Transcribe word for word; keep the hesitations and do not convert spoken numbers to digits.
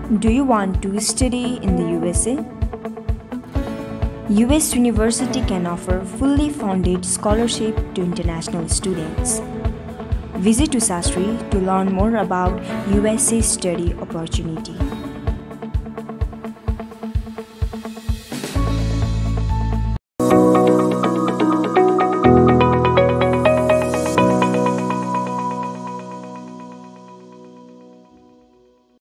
Do you want to study in the U S A? U S University can offer fully funded scholarship to international students. Visit USHASHREE to learn more about U S A study opportunity.